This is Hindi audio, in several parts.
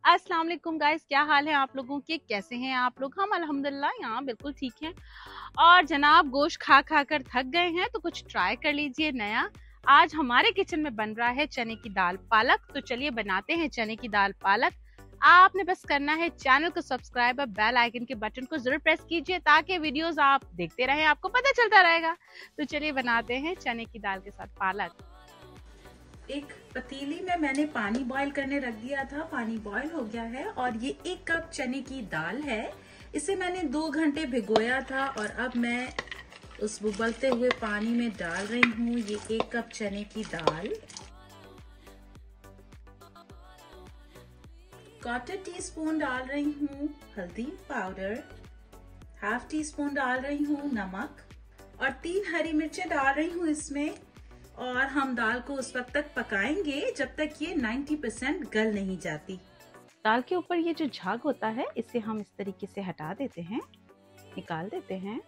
अस्सलाम वालेकुम गाइस, क्या हाल है आप लोगों के? कैसे हैं आप लोग? हम अल्हम्दुलिल्लाह यहाँ बिल्कुल ठीक हैं। और जनाब गोश्त खा खा कर थक गए हैं तो कुछ ट्राई कर लीजिए नया। आज हमारे किचन में बन रहा है चने की दाल पालक। तो चलिए बनाते हैं चने की दाल पालक। आपने बस करना है चैनल को सब्सक्राइब और बेल आइकन के बटन को जरूर प्रेस कीजिए ताकि वीडियोस आप देखते रहें, आपको पता चलता रहेगा। तो चलिए बनाते हैं चने की दाल के साथ पालक। एक पतीली में मैंने पानी बॉईल करने रख दिया था। पानी बॉईल हो गया है और ये 1 कप चने की दाल है। इसे मैंने 2 घंटे भिगोया था और अब मैं उस उबलते हुए पानी में डाल रही हूँ ये 1 कप चने की दाल। 1/4 टीस्पून डाल रही हूँ हल्दी पाउडर, 1/2 टीस्पून डाल रही हूँ नमक और 3 हरी मिर्चें डाल रही हूँ इसमें। और हम दाल को उस वक्त तक पकाएंगे जब तक ये 90% गल नहीं जाती। दाल के ऊपर ये जो झाग होता है इसे हम इस तरीके से हटा देते हैं, निकाल देते हैं।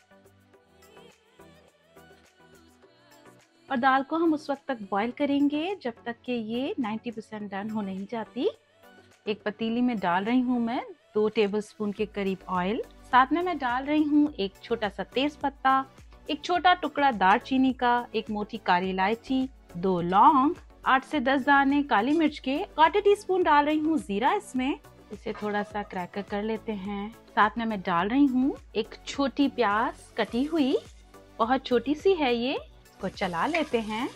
और दाल को हम उस वक्त तक बॉईल करेंगे जब तक कि ये 90% डन हो नहीं जाती। एक पतीली में डाल रही हूँ मैं 2 टेबलस्पून के करीब ऑयल। साथ में मैं डाल रही हूँ एक छोटा सा तेज पत्ता, एक छोटा टुकड़ा दालचीनी का, एक मोटी काली इलायची, 2 लौंग, 8 से 10 दाने काली मिर्च के, 1/4 टीस्पून डाल रही हूँ जीरा इसमें। इसे थोड़ा सा क्रैकर कर लेते हैं। साथ में मैं डाल रही हूँ एक छोटी प्याज कटी हुई, बहुत छोटी सी है ये। इसको चला लेते हैं।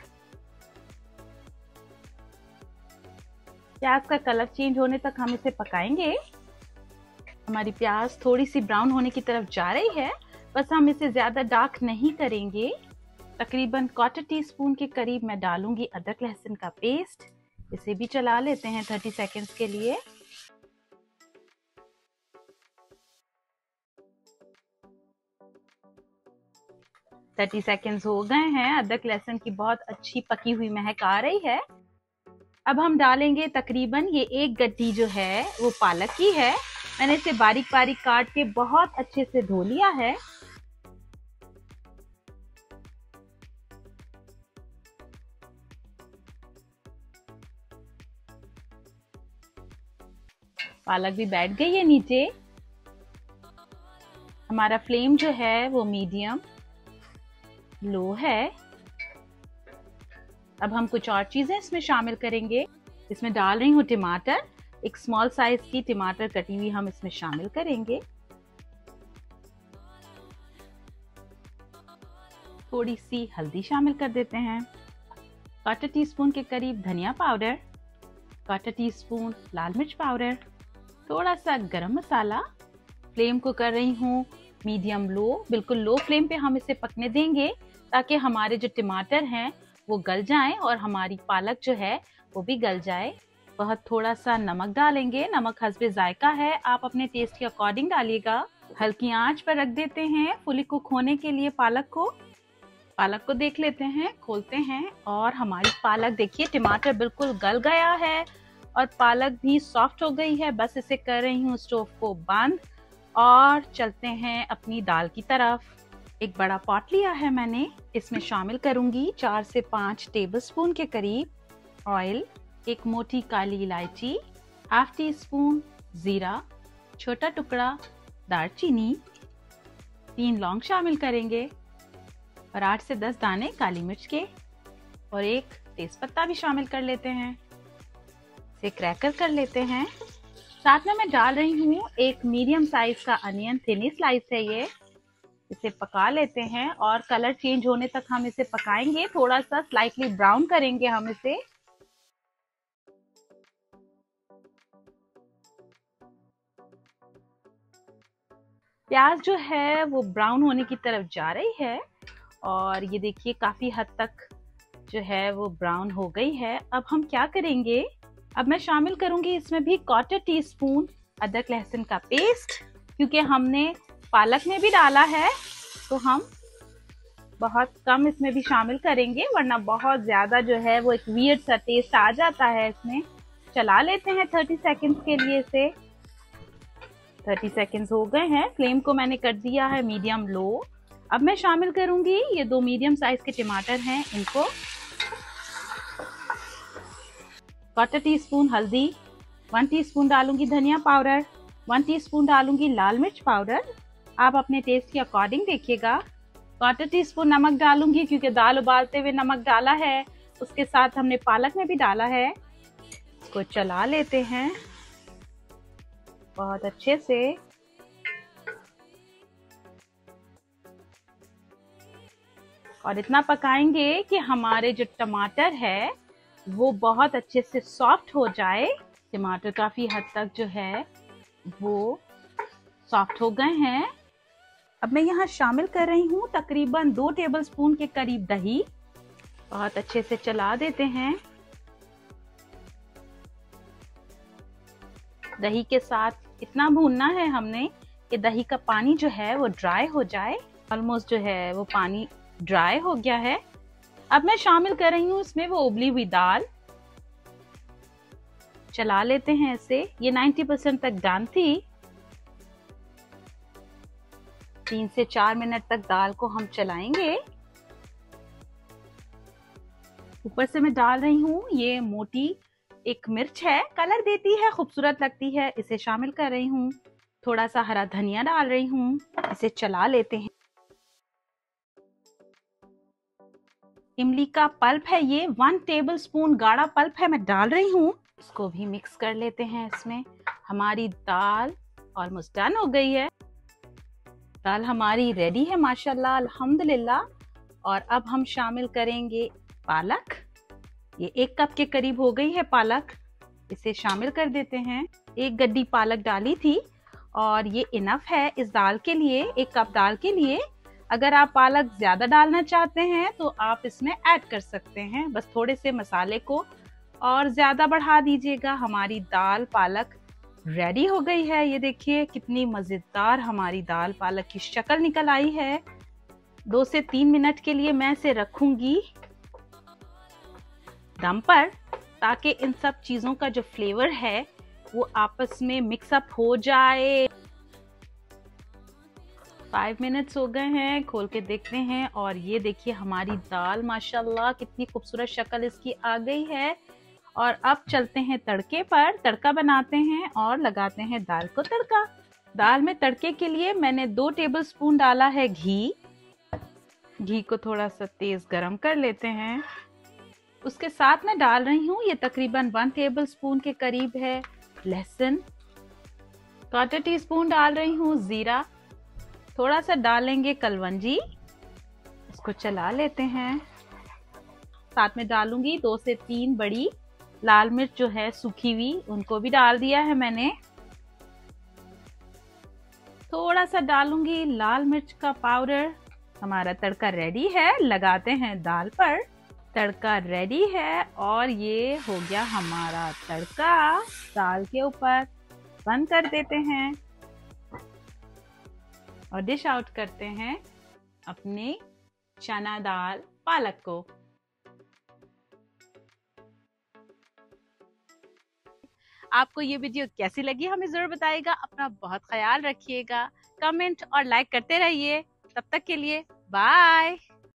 प्याज का कलर चेंज होने तक हम इसे पकाएंगे। हमारी प्याज थोड़ी सी ब्राउन होने की तरफ जा रही है, बस हम इसे ज्यादा डार्क नहीं करेंगे। तकरीबन 1/4 टीस्पून के करीब मैं डालूंगी अदरक लहसुन का पेस्ट। इसे भी चला लेते हैं 30 सेकेंड्स के लिए। थर्टी सेकेंड्स हो गए हैं। अदरक लहसुन की बहुत अच्छी पकी हुई महक आ रही है। अब हम डालेंगे तकरीबन ये 1 गड्डी जो है वो पालक की है। मैंने इसे बारीक बारीक काट के बहुत अच्छे से धो लिया है। पालक भी बैठ गई है नीचे। हमारा फ्लेम जो है वो मीडियम लो है। अब हम कुछ और चीजें इसमें शामिल करेंगे। इसमें डाल रही हूँ टमाटर, एक स्मॉल साइज की टमाटर कटी हुई हम इसमें शामिल करेंगे। थोड़ी सी हल्दी शामिल कर देते हैं। 1/4 टीस्पून के करीब धनिया पाउडर, 1/4 टीस्पून लाल मिर्च पाउडर, थोड़ा सा गरम मसाला। फ्लेम को कर रही हूँ मीडियम लो, बिल्कुल लो फ्लेम पे हम इसे पकने देंगे ताकि हमारे जो टमाटर हैं वो गल जाएं और हमारी पालक जो है वो भी गल जाए। बहुत थोड़ा सा नमक डालेंगे, नमक हस्बे जायका है, आप अपने टेस्ट के अकॉर्डिंग डालिएगा। हल्की आंच पर रख देते हैं फुली कुक होने के लिए पालक को देख लेते हैं, खोलते हैं और हमारी पालक देखिए टमाटर बिल्कुल गल गया है और पालक भी सॉफ्ट हो गई है। बस इसे कर रही हूँ स्टोव को बंद और चलते हैं अपनी दाल की तरफ। एक बड़ा पॉट लिया है मैंने, इसमें शामिल करूंगी 4 से 5 टेबलस्पून के करीब ऑयल, एक मोटी काली इलायची, 1/2 टीस्पून जीरा, छोटा टुकड़ा दालचीनी, 3 लौंग शामिल करेंगे और 8 से 10 दाने काली मिर्च के और एक तेजपत्ता भी शामिल कर लेते हैं। इसे क्रैकर कर लेते हैं। साथ में मैं डाल रही हूँ एक मीडियम साइज का अनियन, थिनी स्लाइस है ये। इसे पका लेते हैं और कलर चेंज होने तक हम इसे पकाएंगे। थोड़ा सा स्लाइटली ब्राउन करेंगे हम इसे। प्याज जो है वो ब्राउन होने की तरफ जा रही है और ये देखिए काफी हद तक जो है वो ब्राउन हो गई है। अब हम क्या करेंगे, अब मैं शामिल करूंगी इसमें भी 1/4 टीस्पून अदरक लहसुन का पेस्ट। क्योंकि हमने पालक में भी डाला है तो हम बहुत कम इसमें भी शामिल करेंगे, वरना बहुत ज्यादा जो है वो एक वियर्ड सा टेस्ट आ जाता है इसमें। चला लेते हैं 30 सेकेंड्स के लिए इसे। 30 सेकेंड्स हो गए हैं। फ्लेम को मैंने कर दिया है मीडियम लो। अब मैं शामिल करूंगी ये 2 मीडियम साइज के टमाटर हैं, इनको 1/4 टीस्पून हल्दी, 1 टीस्पून डालूंगी धनिया पाउडर, 1 टीस्पून डालूंगी लाल मिर्च पाउडर। आप अपने टेस्ट के अकॉर्डिंग देखिएगा। 1/4 टीस्पून नमक डालूंगी क्योंकि दाल उबालते हुए नमक डाला है, उसके साथ हमने पालक में भी डाला है। इसको चला लेते हैं बहुत अच्छे से। और इतना पकाएंगे कि हमारे जो टमाटर है वो बहुत अच्छे से सॉफ्ट हो जाए। टमाटर काफी हद तक जो है वो सॉफ्ट हो गए हैं। अब मैं यहाँ शामिल कर रही हूँ तकरीबन 2 टेबलस्पून के करीब दही। बहुत अच्छे से चला देते हैं। दही के साथ इतना भूनना है हमने कि दही का पानी जो है वो ड्राई हो जाए। ऑलमोस्ट जो है वो पानी ड्राई हो गया है। अब मैं शामिल कर रही हूँ इसमें वो उबली हुई दाल। चला लेते हैं इसे। ये 90% तक डन थी। 3 से 4 मिनट तक दाल को हम चलाएंगे। ऊपर से मैं डाल रही हूँ ये मोटी एक मिर्च है, कलर देती है, खूबसूरत लगती है, इसे शामिल कर रही हूँ। थोड़ा सा हरा धनिया डाल रही हूँ। इसे चला लेते हैं। इमली का पल्प है ये, 1 टेबलस्पून गाढ़ा पल्प है, मैं डाल रही हूँ। इसको भी मिक्स कर लेते हैं इसमें। हमारी दाल ऑलमोस्ट डन हो गई है। दाल हमारी रेडी है माशाल्लाह, अल्हम्दुलिल्लाह। और अब हम शामिल करेंगे पालक। ये 1 कप के करीब हो गई है पालक। इसे शामिल कर देते हैं। 1 गड्डी पालक डाली थी और ये इनफ है इस दाल के लिए, 1 कप दाल के लिए। अगर आप पालक ज्यादा डालना चाहते हैं तो आप इसमें ऐड कर सकते हैं। बस थोड़े से मसाले को और ज्यादा बढ़ा दीजिएगा। हमारी दाल पालक रेडी हो गई है। ये देखिए कितनी मजेदार हमारी दाल पालक की शक्ल निकल आई है। 2 से 3 मिनट के लिए मैं इसे रखूंगी दम पर, ताकि इन सब चीजों का जो फ्लेवर है वो आपस में मिक्सअप हो जाए। 5 मिनट्स हो गए हैं, खोल के देखते हैं। और ये देखिए हमारी दाल माशाल्लाह कितनी खूबसूरत शक्ल इसकी आ गई है। और अब चलते हैं तड़के पर। तड़का बनाते हैं और लगाते हैं दाल को तड़का। दाल में तड़के के लिए मैंने 2 टेबलस्पून डाला है घी। घी को थोड़ा सा तेज गरम कर लेते हैं। उसके साथ मैं डाल रही हूँ ये तकरीबन 1 टेबलस्पून के करीब है लहसुन। 1/4 टीस्पून डाल रही हूँ जीरा। थोड़ा सा डालेंगे कलवंजी। इसको चला लेते हैं। साथ में डालूंगी 2 से 3 बड़ी लाल मिर्च जो है सूखी हुई, उनको भी डाल दिया है मैंने। थोड़ा सा डालूंगी लाल मिर्च का पाउडर। हमारा तड़का रेडी है। लगाते हैं दाल पर। तड़का रेडी है और ये हो गया हमारा तड़का दाल के ऊपर। बंद कर देते हैं और डिश आउट करते हैं अपने चना दाल पालक को। आपको ये वीडियो कैसी लगी हमें जरूर बताइएगा। अपना बहुत ख्याल रखिएगा। कमेंट और लाइक करते रहिए। तब तक के लिए बाय।